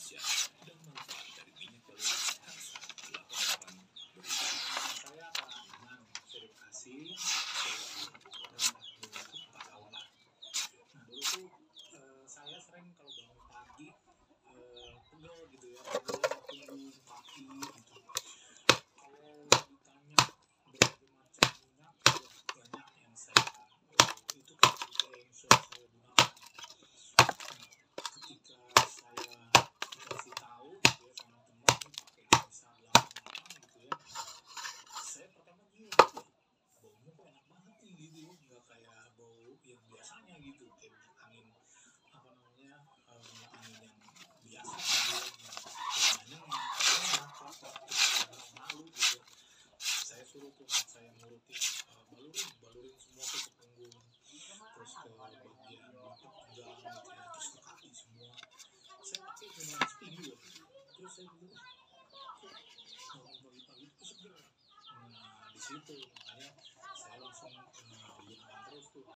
khasiat dan manfaat dari minyak balurin Hansa 88 berikut. Saya Pak Anang, verifikasi untuk Pak Kawalan. Nah dulu tuh saya sering kalau bangun pagi pegel gitu ya, punggung, kaki gitu. Kalau ditanya berbagai macam minyak, banyak yang saya itu kan yang saya gunakan. Nah, ketika saya dikasih tahu gitu ya sama teman pakai bisa 88 gitu ya, saya pertama bingung gitu, baunya kok enak banget nih gitu ya, nggak kayak bau yang biasanya gitu, kayak minyak angin apa namanya minyak angin yang biasa gitu ya, yang enak terus malu gitu. Saya suruh tuh anak saya ngurutin balurin semua tuh ke punggung, terus ke bagian lutut pinggang gitu ya, terus ke kaki semua. Saya pakai cuma seminggu aja. Terus saya bilang, kok bangun pagi-pagi itu seger. Nah di situ makanya saya langsung gunakan terus tuh